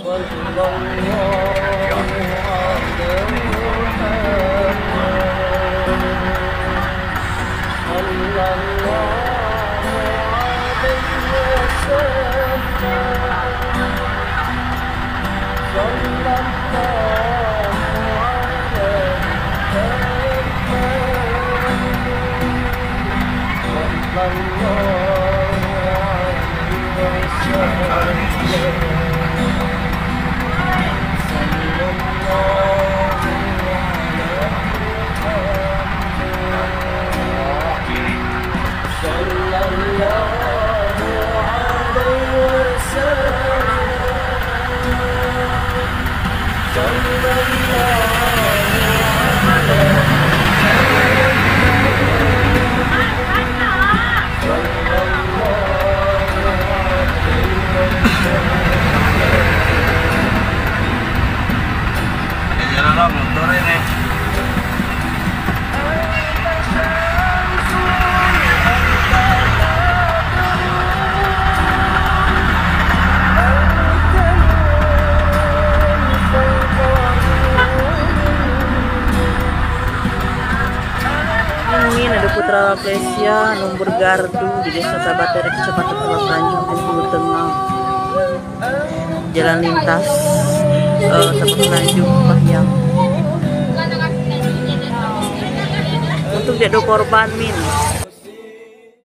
Putra Plesia nomor gardu di Desa Tabatera Kecamatan Pulau Tanjung Bengkulu Tengah. Jalan lintas Tabat Tanjung Pahyang. Untuk jadwal korban min.